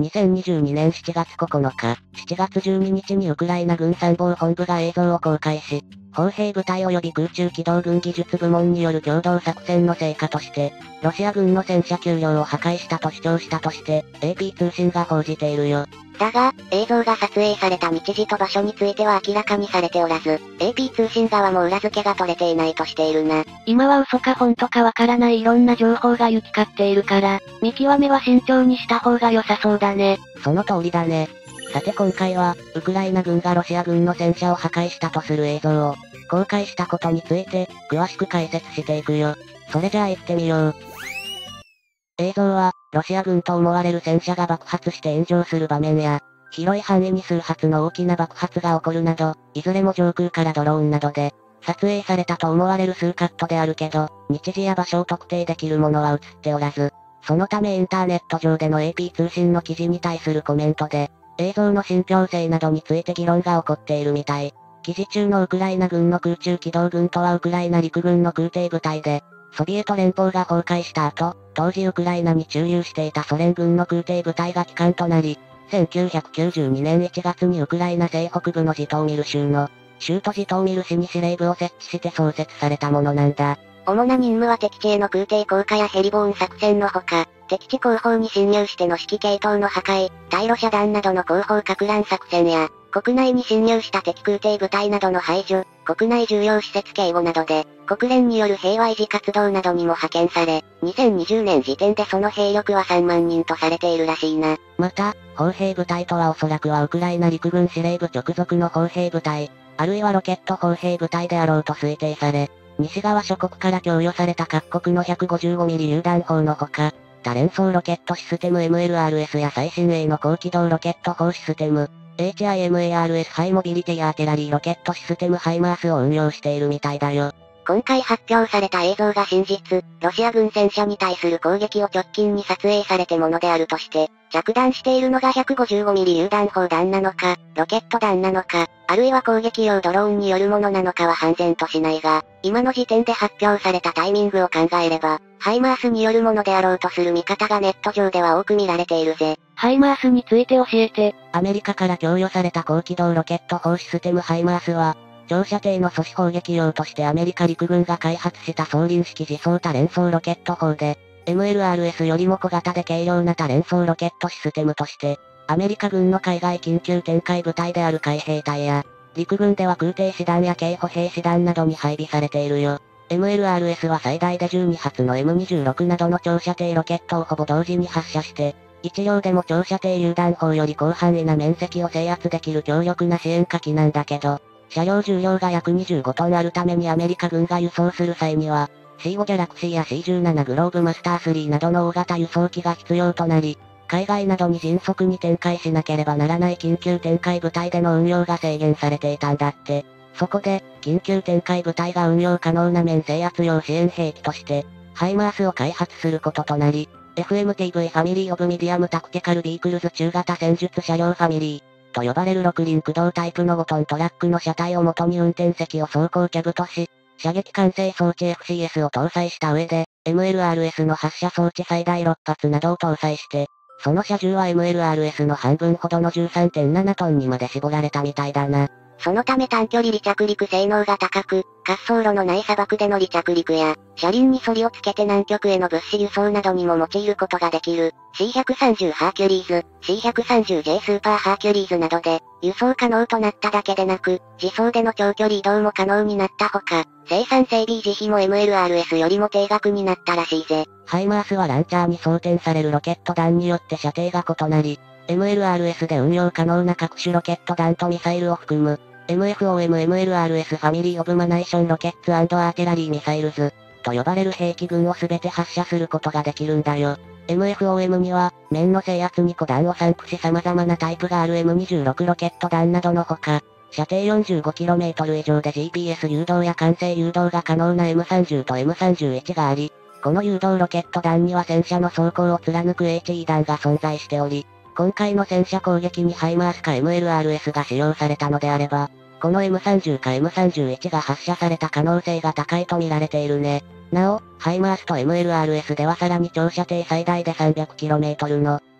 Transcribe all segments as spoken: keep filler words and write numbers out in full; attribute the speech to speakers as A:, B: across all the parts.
A: にせんにじゅうにねんしちがつここのか、しちがつじゅうににちにウクライナ軍参謀本部が映像を公開し、砲兵部隊及び空中機動軍技術部門による共同作戦の成果として、ロシア軍の戦車きゅうりょうを破壊したと主張したとして、エーピー 通信が報じているよ。
B: だが、映像が撮影された道地と場所については明らかにされておらず、エーピー 通信側も裏付けが取れていないとしているな。
C: 今は嘘か本当かわからないいろんな情報が行き交っているから、見極めは慎重にした方が良さそうだね。
A: その通りだね。さて今回は、ウクライナ軍がロシア軍の戦車を破壊したとする映像を、公開したことについて、詳しく解説していくよ。それじゃあ行ってみよう。映像は、ロシア軍と思われる戦車が爆発して炎上する場面や、広い範囲に数発の大きな爆発が起こるなど、いずれも上空からドローンなどで、撮影されたと思われる数カットであるけど、日時や場所を特定できるものは映っておらず、そのためインターネット上での エーピー 通信の記事に対するコメントで、映像の信憑性などについて議論が起こっているみたい。記事中のウクライナ軍の空中機動軍とはウクライナ陸軍の空挺部隊で、ソビエト連邦が崩壊した後、当時ウクライナに駐留していたソ連軍の空挺部隊が帰還となり、せんきゅうひゃくきゅうじゅうにねんいちがつにウクライナ西北部のジトーミル州の、州都ジトーミル市に司令部を設置して創設されたものなんだ。
B: 主な任務は敵地への空挺降下やヘリボーン作戦のほか、敵地後方に侵入しての指揮系統の破壊、対ロ遮断などの後方撹乱作戦や、国内に侵入した敵空挺部隊などの排除、国内重要施設警護などで、国連による平和維持活動などにも派遣され、にせんにじゅうねん時点でその兵力はさんまんにんとされているらしいな。
A: また、砲兵部隊とはおそらくはウクライナ陸軍司令部直属の砲兵部隊、あるいはロケット砲兵部隊であろうと推定され、西側諸国から供与された各国の ひゃくごじゅうごミリ 榴弾砲のほか、多連装ロケットシステム エムエルアールエス や最新鋭の高機動ロケット砲システム、エイチアイエムエーアールエス ハイモビリティアーティラリーロケットシステムハイマースを運用しているみたいだよ。
B: 今回発表された映像が真実、ロシア軍戦車に対する攻撃を直近に撮影されてものであるとして、着弾しているのが ひゃくごじゅうごミリ 榴弾砲弾なのか、ロケット弾なのか、あるいは攻撃用ドローンによるものなのかは判然としないが、今の時点で発表されたタイミングを考えれば、ハイマースによるものであろうとする見方がネット上では多く見られているぜ。
C: ハイマースについて教えて。
A: アメリカから供与された高機動ロケット砲システムハイマースは、長射程の阻止砲撃用としてアメリカ陸軍が開発した双輪式自走多連装ロケット砲で、エムエルアールエス よりも小型で軽量な多連装ロケットシステムとして、アメリカ軍の海外緊急展開部隊である海兵隊や、陸軍では空挺師団や軽歩兵師団などに配備されているよ。エムエルアールエス は最大でじゅうにはつの エムにじゅうろく などの長射程ロケットをほぼ同時に発射して、一両でも長射程榴弾砲より広範囲な面積を制圧できる強力な支援火器なんだけど、車両重量が約にじゅうごトンあるためにアメリカ軍が輸送する際には、シーファイブ ギャラクシーや シーじゅうなな グローブマスタースリーなどの大型輸送機が必要となり、海外などに迅速に展開しなければならない緊急展開部隊での運用が制限されていたんだって。そこで、緊急展開部隊が運用可能な面制圧用支援兵器として、ハイマースを開発することとなり、エフエムティーブイ ファミリーオブミディアムタクティカルビークルズ中型戦術車両ファミリー、と呼ばれるろく輪駆動タイプのごトントラックの車体を元に運転席を走行キャブとし、射撃管制装置 エフシーエス を搭載した上で、エムエルアールエス の発射装置最大ろっぱつなどを搭載して、その車重は エムエルアールエス の半分ほどの じゅうさんてんななトンにまで絞られたみたいだな。
B: そのため短距離離着陸性能が高く、滑走路のない砂漠での離着陸や、車輪に反りをつけて南極への物資輸送などにも用いることができる、シーひゃくさんじゅう ハーキュリーズ、シーひゃくさんじゅうジェー スーパーハーキュリーズなどで、輸送可能となっただけでなく、自走での長距離移動も可能になったほか、生産整備維持費も エムエルアールエス よりも低額になったらしいぜ。
A: ハイマースはランチャーに装填されるロケット弾によって射程が異なり、エムエルアールエス で運用可能な各種ロケット弾とミサイルを含む、エムエフオーエムエムエルアールエス ファミリーオブマナイションロケッツアーティラリーミサイルズと呼ばれる兵器群をすべて発射することができるんだよ。エムエフオーエム には、面の制圧に個弾を散布し様々なタイプがある エムにじゅうろく ロケット弾などのほか、射程 よんじゅうごキロメートル 以上で ジーピーエス 誘導や管制誘導が可能な エムさんじゅう と エムさんじゅういち があり、この誘導ロケット弾には戦車の装甲を貫く エイチイー 弾が存在しており、今回の戦車攻撃にハイマースか エムエルアールエス が使用されたのであれば、この エムさんじゅう か エムさんじゅういち が発射された可能性が高いと見られているね。なお、ハイマースと エムエルアールエス ではさらに長射程最大で さんびゃくキロメートル の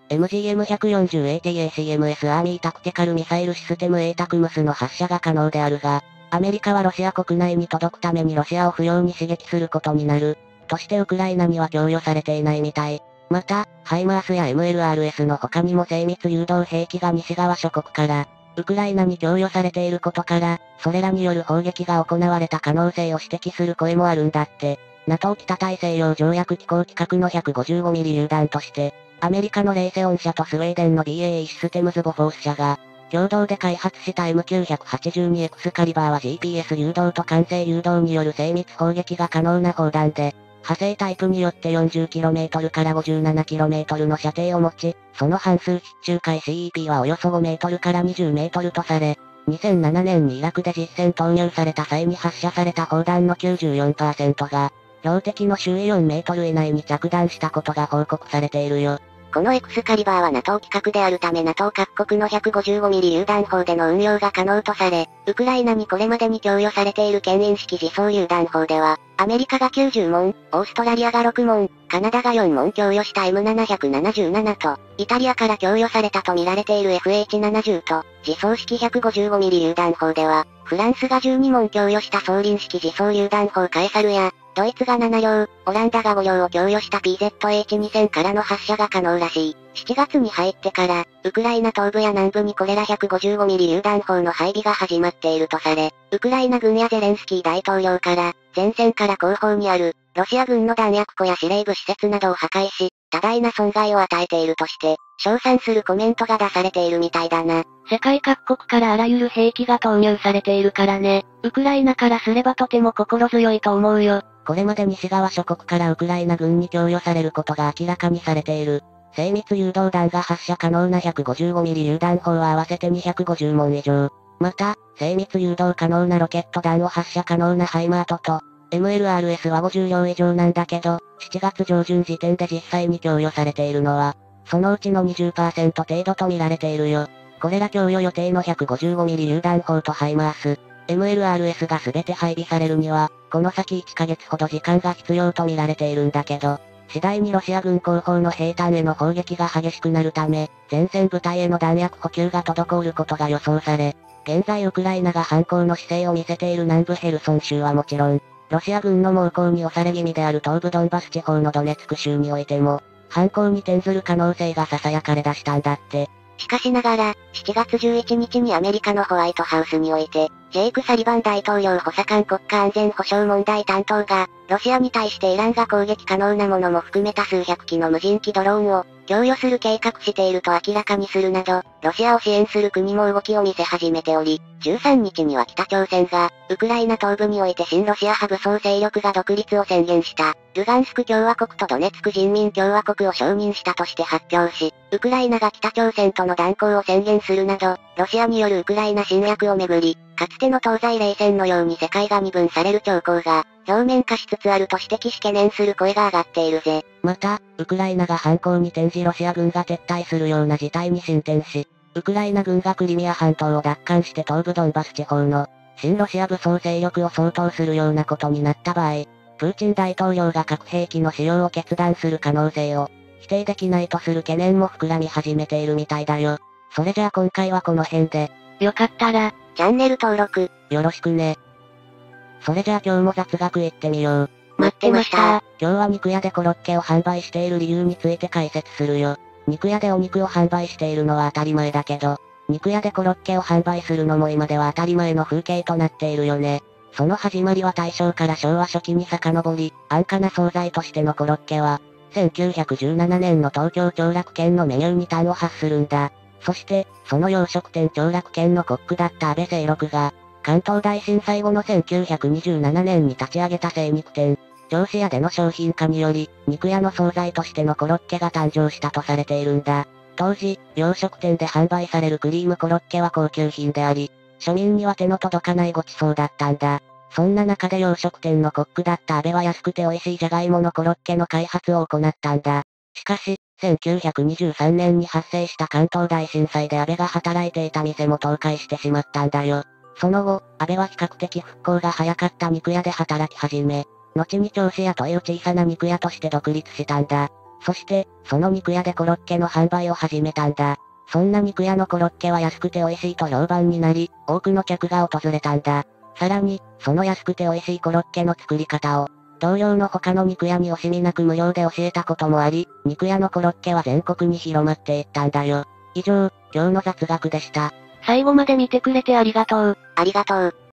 A: エムジーエムひゃくよんじゅうエーティーエーシーエムエス アーミータクティカルミサイルシステム エータクムス の発射が可能であるが、アメリカはロシア国内に届くためにロシアを不要に刺激することになる。としてウクライナには供与されていないみたい。また、ハイマースや エムエルアールエス の他にも精密誘導兵器が西側諸国から、ウクライナに供与されていることから、それらによる砲撃が行われた可能性を指摘する声もあるんだって。NATO 北大西洋条約機構規格の ひゃくごじゅうごミリ 榴弾として、アメリカのレイセオン社とスウェーデンの ディーエーイー システムズボフォース社が、共同で開発した エムきゅうはちにエクスカリバーは ジーピーエス 誘導と管制誘導による精密砲撃が可能な砲弾で、派生タイプによって よんじゅっキロメートル から ごじゅうななキロメートル の射程を持ち、その半数地中海 シーイーピー はおよそごメートルからにじゅうメートルとされ、にせんななねんにイラクで実戦投入された際に発射された砲弾の きゅうじゅうよんパーセント が、標的の周囲よんメートル以内に着弾したことが報告されているよ。
B: このエクスカリバーは NATO 規格であるため NATO 各国の ひゃくごじゅうごミリ 榴弾砲での運用が可能とされ、ウクライナにこれまでに供与されている牽引式自走榴弾砲では、アメリカがきゅうじゅうもん、オーストラリアがろくもん、カナダがよんもん供与した エムななひゃくななじゅうなな と、イタリアから供与されたと見られている エフエイチななじゅう と、自走式 ひゃくごじゅうごミリ 榴弾砲では、フランスがじゅうにもん供与した双輪式自走榴弾砲カエサルや、ドイツがななりょう、オランダがごりょうを供与した ピーゼットエイチにせん からの発射が可能らしい。しちがつに入ってから、ウクライナ東部や南部にこれら ひゃくごじゅうごミリ 榴弾砲の配備が始まっているとされ、ウクライナ軍やゼレンスキー大統領から、前線から後方にある、ロシア軍の弾薬庫や司令部施設などを破壊し、多大な損害を与えているとして、称賛するコメントが出されているみたいだな。
C: 世界各国からあらゆる兵器が投入されているからね。ウクライナからすればとても心強いと思うよ。
A: これまで西側諸国からウクライナ軍に供与されることが明らかにされている。精密誘導弾が発射可能な ひゃくごじゅうごミリ 榴弾砲は合わせてにひゃくごじゅうもん以上。また、精密誘導可能なロケット弾を発射可能なハイマートと、エムエルアールエス はごじゅうりょう以上なんだけど、しちがつじょうじゅん時点で実際に供与されているのは、そのうちの にじゅっパーセント 程度と見られているよ。これら供与予定の ひゃくごじゅうごミリ 榴弾砲とハイマース、エムエルアールエス が全て配備されるには、この先いっかげつほど時間が必要と見られているんだけど、次第にロシア軍後方の兵隊への砲撃が激しくなるため、前線部隊への弾薬補給が滞ることが予想され、現在ウクライナが反攻の姿勢を見せている南部ヘルソン州はもちろん、ロシア軍の猛攻に押され気味である東部ドンバス地方のドネツク州においても、反攻に転ずる可能性が囁かれ出したんだって。
B: しかしながら、しちがつじゅういちにちにアメリカのホワイトハウスにおいて、ジェイク・サリバン大統領補佐官国家安全保障問題担当が、ロシアに対してイランが攻撃可能なものも含めた数百機の無人機ドローンを、供与する計画していると明らかにするなど、ロシアを支援する国も動きを見せ始めており、じゅうさんにちには北朝鮮が、ウクライナ東部において親ロシア派武装勢力が独立を宣言した、ルガンスク共和国とドネツク人民共和国を承認したとして発表し、ウクライナが北朝鮮との断交を宣言するなど、ロシアによるウクライナ侵略をめぐり、かつての東西冷戦のように世界が二分される兆候が、表面化しつつあると指摘し懸念する声が上がっているぜ。
A: また、ウクライナが反攻に転じロシア軍が撤退するような事態に進展し、ウクライナ軍がクリミア半島を奪還して東部ドンバス地方の、親ロシア武装勢力を掃討するようなことになった場合、プーチン大統領が核兵器の使用を決断する可能性を、否定できないとする懸念も膨らみ始めているみたいだよ。それじゃあ今回はこの辺で。
C: よかったら、
B: チャンネル登録、
A: よろしくね。それじゃあ今日も雑学いってみよう。
B: 待ってました。
A: 今日は肉屋でコロッケを販売している理由について解説するよ。肉屋でお肉を販売しているのは当たり前だけど、肉屋でコロッケを販売するのも今では当たり前の風景となっているよね。その始まりは大正から昭和初期に遡り、安価な惣菜としてのコロッケは、せんきゅうひゃくじゅうななねんの東京長楽県のメニューに端を発するんだ。そして、その洋食店長楽県のコックだった安倍清六が、関東大震災後のせんきゅうひゃくにじゅうななねんに立ち上げた精肉店、銚子屋での商品化により、肉屋の惣菜としてのコロッケが誕生したとされているんだ。当時、洋食店で販売されるクリームコロッケは高級品であり、庶民には手の届かないごちそうだったんだ。そんな中で洋食店のコックだった安倍は安くて美味しいじゃがいものコロッケの開発を行ったんだ。しかし、せんきゅうひゃくにじゅうさんねんに発生した関東大震災で安倍が働いていた店も倒壊してしまったんだよ。その後、安倍は比較的復興が早かった肉屋で働き始め、後に銚子屋という小さな肉屋として独立したんだ。 そして、その肉屋でコロッケの販売を始めたんだ。そんな肉屋のコロッケは安くて美味しいと評判になり、多くの客が訪れたんだ。さらに、その安くて美味しいコロッケの作り方を、同僚の他の肉屋に惜しみなく無料で教えたこともあり、肉屋のコロッケは全国に広まっていったんだよ。以上、今日の雑学でした。
C: 最後まで見てくれてありがとう。
B: ありがとう。